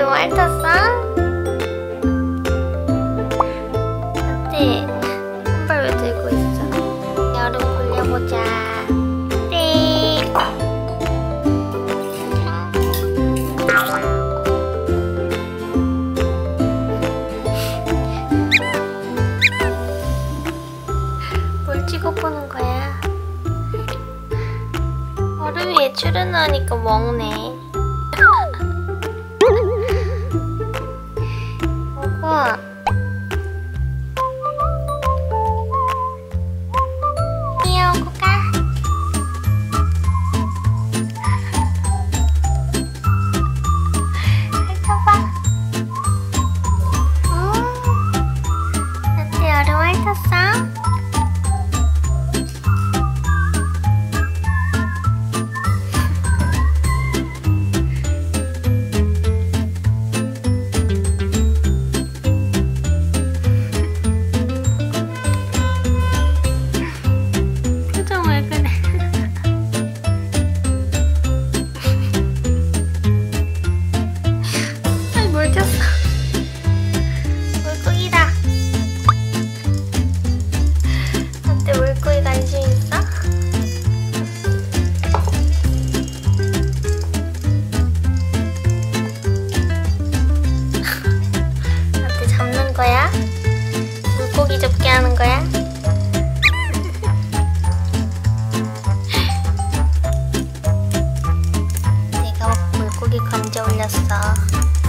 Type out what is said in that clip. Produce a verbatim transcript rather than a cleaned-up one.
얼음 핥았어? 어때? 손발 왜 들고 있어? 내 얼음 굴려보자. 네. 뭘 찍어보는 거야? 얼음 위에 출연하니까 먹네. 먹어. 뛰어오고 가. 핥아봐. 응? 어때, 얼음 핥았어? 물고기다. 어때, 물고기 관심 있어? 어때, 잡는 거야? 물고기 잡기 하는 거야? 내가 물고기 건져 올렸어.